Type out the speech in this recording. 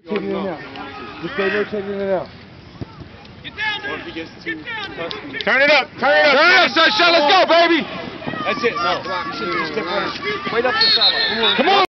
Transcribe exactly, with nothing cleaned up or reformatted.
Rotating in and out. Just stay rotating in and out. Get down there! Get down! Turn it up! Turn it up! Turn it up, Sunshine! Let's go, baby! That's it. No. You should just step on. Wait up the sideline. Come on!